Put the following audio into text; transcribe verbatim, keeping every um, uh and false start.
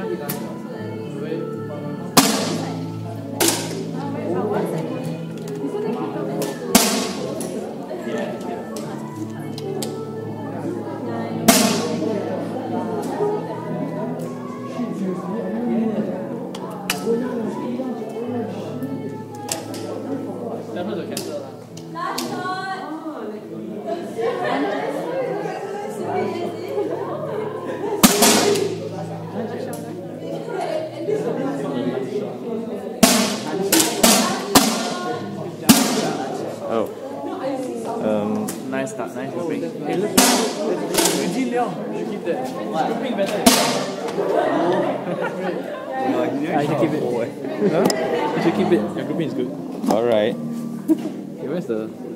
Oh. Um, nice start, nice moving. Hey, look, Eugene Leong. You should keep that. Scooping better. I should keep it. Huh? You should keep it. Your grouping is good. Alright. Okay, where's the